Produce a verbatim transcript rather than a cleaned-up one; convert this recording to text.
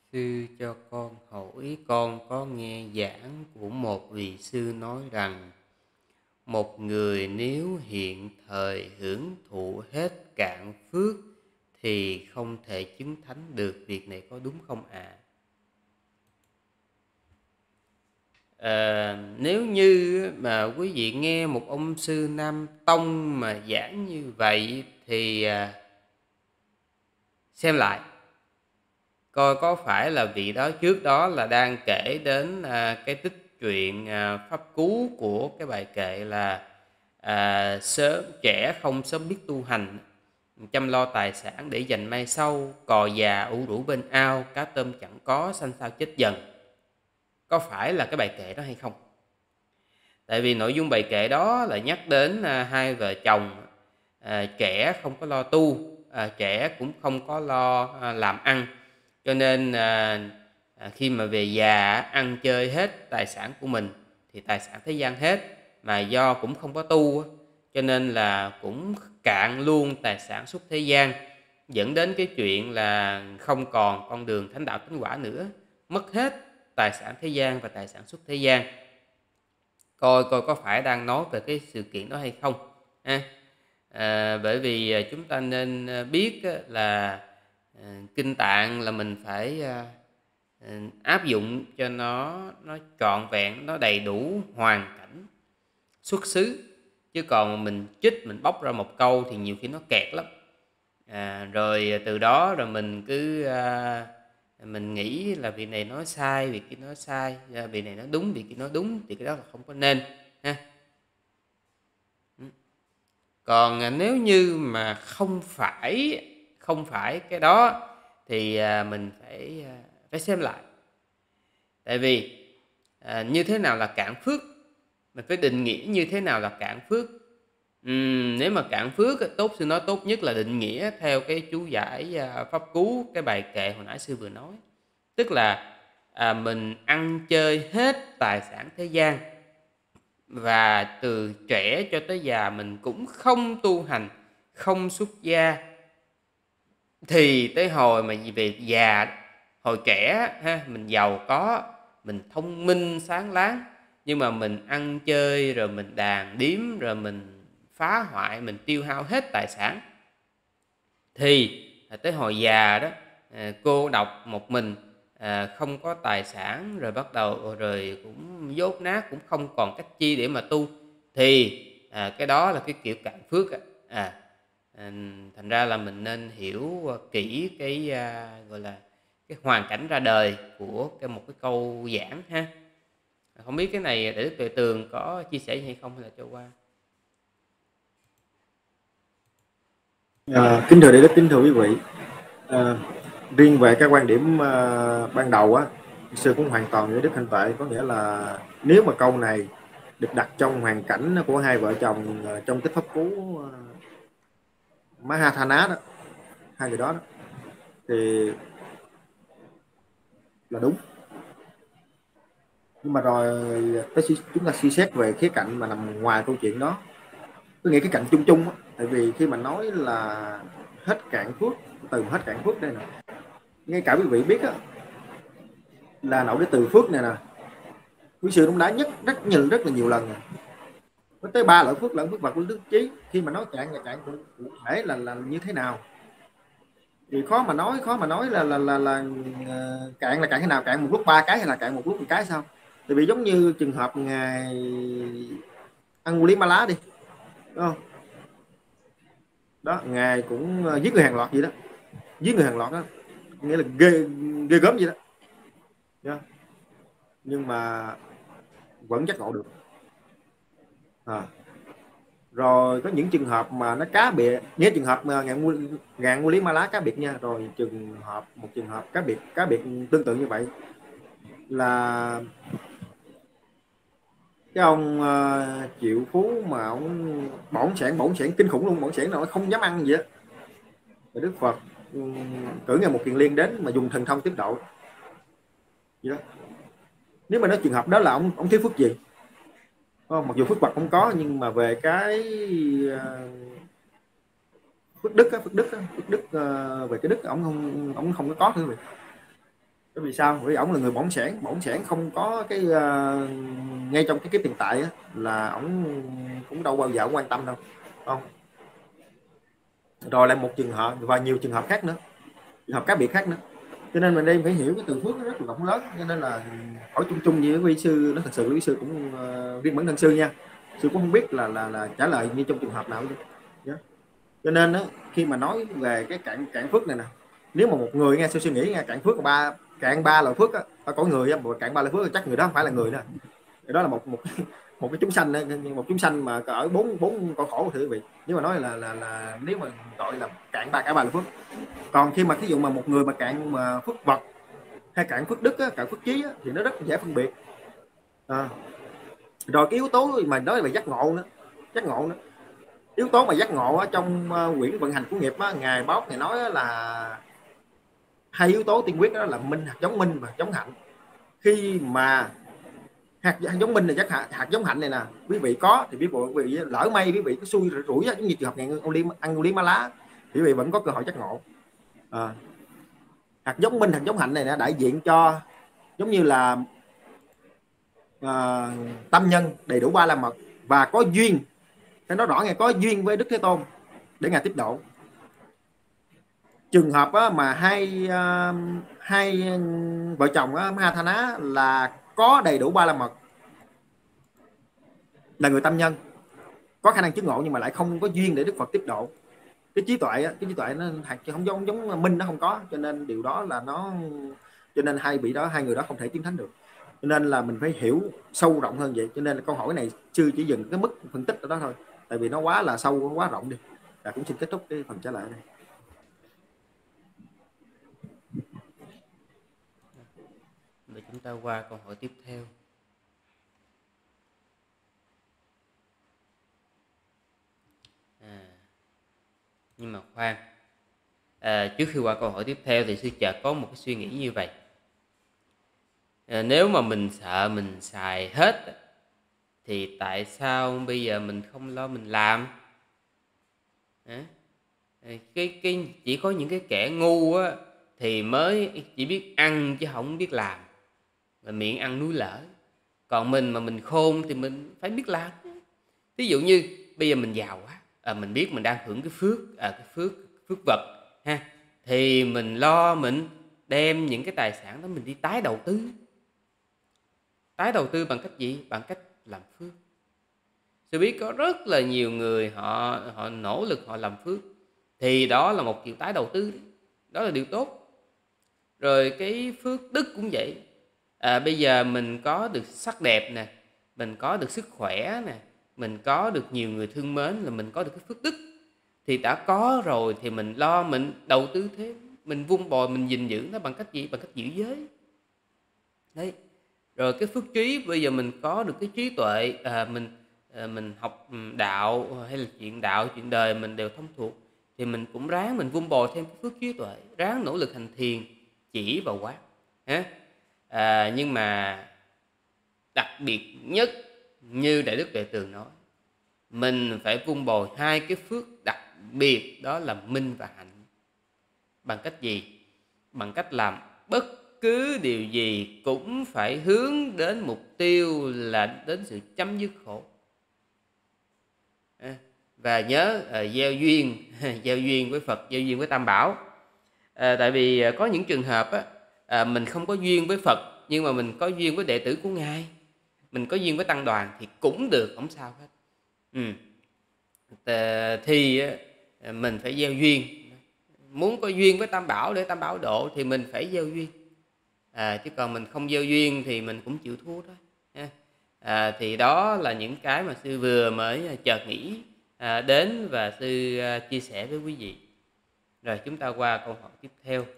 Sư cho con hỏi, con có nghe giảng của một vị sư nói rằng một người nếu hiện thời hưởng thụ hết cạn phước thì không thể chứng thánh được. Việc này có đúng không ạ? À? À, nếu như mà quý vị nghe một ông sư Nam Tông mà giảng như vậy thì à, xem lại coi có phải là vị đó trước đó là đang kể đến à, cái tích truyện à, pháp cú của cái bài kệ là à, sớm trẻ không sớm biết tu hành, chăm lo tài sản để dành mai sau, cò già ủ rũ bên ao, cá tôm chẳng có sanh sao chết dần. Có phải là cái bài kệ đó hay không? Tại vì nội dung bài kệ đó là nhắc đến à, hai vợ chồng à, trẻ không có lo tu, à, trẻ cũng không có lo à, làm ăn, cho nên à, à, khi mà về già ăn chơi hết tài sản của mình thì tài sản thế gian hết, mà do cũng không có tu cho nên là cũng cạn luôn tài sản xuất thế gian, dẫn đến cái chuyện là không còn con đường thánh đạo thánh quả nữa, mất hết tài sản thế gian và tài sản xuất thế gian. Coi coi có phải đang nói về cái sự kiện đó hay không ha. À, bởi vì chúng ta nên biết là à, kinh tạng là mình phải à, áp dụng cho nó nó trọn vẹn, nó đầy đủ hoàn cảnh xuất xứ, chứ còn mình chích mình bóc ra một câu thì nhiều khi nó kẹt lắm. À, rồi từ đó rồi mình cứ à, mình nghĩ là vị này nói sai, vị kia nói sai, vị này nói đúng, vị kia nói đúng, thì cái đó là không có nên ha. Còn nếu như mà không phải không phải cái đó thì mình phải phải xem lại. Tại vì à, như thế nào là cạn phước, mình phải định nghĩa như thế nào là cạn phước. uhm, Nếu mà cạn phước, tốt sư nói tốt nhất là định nghĩa theo cái chú giải à, pháp cú, cái bài kệ hồi nãy sư vừa nói. Tức là à, mình ăn chơi hết tài sản thế gian, và từ trẻ cho tới già mình cũng không tu hành, không xuất gia, thì tới hồi mà về già, hồi trẻ ha, mình giàu có, mình thông minh sáng láng, nhưng mà mình ăn chơi rồi mình đàn điếm, rồi mình phá hoại, mình tiêu hao hết tài sản, thì tới hồi già đó cô độc một mình, không có tài sản, rồi bắt đầu rồi cũng dốt nát, cũng không còn cách chi để mà tu, thì à, cái đó là cái kiểu cạn phước. à, à thành ra là mình nên hiểu kỹ cái à, gọi là cái hoàn cảnh ra đời của cái một cái câu giảng ha. Không biết cái này để Đức Tuệ Tường có chia sẻ gì hay không, hay là cho qua? À, kính thưa Đại Đức, kính thưa quý vị, à, riêng về cái quan điểm à, ban đầu á, sư cũng hoàn toàn với Đức Thanh Tệ, có nghĩa là nếu mà câu này được đặt trong hoàn cảnh của hai vợ chồng trong tích pháp cú uh, Mahathana đó, hai người đó, đó thì là đúng. Nhưng mà rồi tới chúng ta suy xét về khía cạnh mà nằm ngoài câu chuyện đó, tôi nghĩ cái cạnh chung chung á, tại vì khi mà nói là hết cạn phước, từ hết cạn phước đây nè, ngay cả quý vị biết á, là nội cái từ phước này nè, quý sư cũng đã nhất rất nhiều rất là nhiều lần rồi. Có tới ba loại phước lẫn phước bậc của đức trí. Khi mà nói cạn là cạn cụ thể là là như thế nào thì khó mà nói, khó mà nói là là là, là uh, cạn là cạn thế nào, cạn một lúc ba cái hay là cạn một lúc một cái sao? Tại vì giống như trường hợp ngài Angulimala đi, đúng không? Đó, ngài cũng uh, giết người hàng loạt gì đó, giết người hàng loạt đó, nghĩa là ghê ghê gớm gì đó. Yeah. Nhưng mà vẫn giác ngộ được. À. Rồi có những trường hợp mà nó cá biệt, nhớ trường hợp mà ngàn ngàn nguyên lý ma lá cá biệt nha. Rồi trường hợp một trường hợp cá biệt cá biệt tương tự như vậy là cái ông uh, Triệu Phú mà ông bỏng sẻn bỏng sẻn kinh khủng luôn, bỏng sẻn nào không dám ăn gì á. Rồi Đức Phật um, cử ngài một kiền liên đến mà dùng thần thông tiếp độ gì đó. Nếu mà nói trường hợp đó là ông ông thiếu phước gì? Không, mặc dù phước bậc không có, nhưng mà về cái uh, phước đức á, phước đức á, phước đức uh, về cái đức ông không ông không có có nữa. Bởi vì sao? Bởi vì ổng là người bỏng sẻn, bỏng sẻn không có cái uh, ngay trong cái kiếp hiện tại á, là ổng cũng đâu bao giờ quan tâm đâu, không? Rồi lại một trường hợp và nhiều trường hợp khác nữa, trường hợp khác biệt khác nữa. Cho nên mình đây phải hiểu cái từ phước nó rất là rộng lớn, cho nên là hỏi chung chung với quý sư nó thật sự quý sư cũng uh, riêng bản thân sư nha, sư cũng không biết là là là trả lời như trong trường hợp nào chứ. Yeah. Cho nên đó, khi mà nói về cái cạn cạn phước này nè, nếu mà một người nghe sư suy nghĩ nghe cạn phước ba cạn ba loại phước á, có người á, cạn ba loại phước chắc người đó không phải là người nữa, đó là một một một cái chúng sanh, một chúng sanh mà ở bốn bốn con khổ thưa quý vị. Nếu mà nói là là là nếu mà gọi là cạn ba cả ba loại phước. Còn khi mà ví dụ mà một người mà cạn mà phước vật hay cạn phước đức á, cạn phước trí á, thì nó rất dễ phân biệt. À, rồi cái yếu tố mà nói về giác ngộ nữa, giác ngộ nữa, yếu tố mà giác ngộ ở trong uh, quyển vận hành của nghiệp á, ngài Bóc ngài nói là hai yếu tố tiên quyết đó là minh, hạt giống minh và giống hạnh. Khi mà hạt, hạt giống minh là chắc hạt, hạt giống hạnh này nè quý vị có thì quý vị lỡ may quý vị có xui rủi giống như trường hợp ngày ăn lý má lá, quý vị vẫn có cơ hội giác ngộ. À, hạt giống minh, hạt giống hạnh này nè đại diện cho giống như là à, tâm nhân đầy đủ ba la mật và có duyên, phải nói rõ nghe, có duyên với Đức Thế Tôn để ngài tiếp độ. Trường hợp á, mà hai uh, hai vợ chồng á, Mahathana là có đầy đủ ba la mật, là người tâm nhân, có khả năng chứng ngộ nhưng mà lại không có duyên để Đức Phật tiếp độ. Cái trí tuệ á, cái trí tuệ nó không giống giống minh, nó không có, cho nên điều đó là nó, cho nên hai vị đó, hai người đó không thể chiến thắng được. Cho nên là mình phải hiểu sâu rộng hơn vậy. Cho nên là câu hỏi này sư chỉ dừng cái mức phân tích ở đó thôi, tại vì nó quá là sâu, quá rộng đi. Và cũng xin kết thúc cái phần trả lời này. Để chúng ta qua câu hỏi tiếp theo. À, nhưng mà khoan, à, trước khi qua câu hỏi tiếp theo thì sư chợt có một cái suy nghĩ như vậy. À, nếu mà mình sợ mình xài hết thì tại sao bây giờ mình không lo mình làm? À, cái cái chỉ có những cái kẻ ngu á thì mới chỉ biết ăn chứ không biết làm, là miệng ăn núi lở. Còn mình mà mình khôn thì mình phải biết làm. Ví dụ như bây giờ mình giàu quá, à, mình biết mình đang hưởng cái phước, à, cái phước phước vật ha, thì mình lo mình đem những cái tài sản đó mình đi tái đầu tư. Tái đầu tư bằng cách gì? Bằng cách làm phước. Tôi biết có rất là nhiều người họ họ nỗ lực họ làm phước, thì đó là một kiểu tái đầu tư, đó là điều tốt. Rồi cái phước đức cũng vậy. À, bây giờ mình có được sắc đẹp nè, mình có được sức khỏe nè, mình có được nhiều người thương mến, là mình có được cái phước đức. Thì đã có rồi thì mình lo mình đầu tư thêm, mình vun bồi, mình gìn giữ nó bằng cách gì? Bằng cách giữ giới. Đấy. Rồi cái phước trí, bây giờ mình có được cái trí tuệ, à, mình à, mình học đạo hay là chuyện đạo, chuyện đời mình đều thông thuộc, thì mình cũng ráng mình vun bồi thêm cái phước trí tuệ, ráng nỗ lực hành thiền chỉ và quán. À, nhưng mà đặc biệt nhất như Đại Đức Đại Tường nói, mình phải vun bồi hai cái phước đặc biệt, đó là minh và hạnh. Bằng cách gì? Bằng cách làm bất cứ điều gì cũng phải hướng đến mục tiêu là đến sự chấm dứt khổ. À, và nhớ à, gieo duyên gieo duyên với Phật, gieo duyên với Tam Bảo. À, tại vì có những trường hợp á, à, mình không có duyên với Phật nhưng mà mình có duyên với đệ tử của Ngài, mình có duyên với tăng đoàn thì cũng được, không sao hết. Ừ. À, thì à, mình phải gieo duyên. Muốn có duyên với Tam Bảo để Tam Bảo độ thì mình phải gieo duyên. À, chứ còn mình không gieo duyên thì mình cũng chịu thua thôi. À, thì đó là những cái mà sư vừa mới chợt nghĩ à, đến và sư à, chia sẻ với quý vị. Rồi chúng ta qua câu hỏi tiếp theo.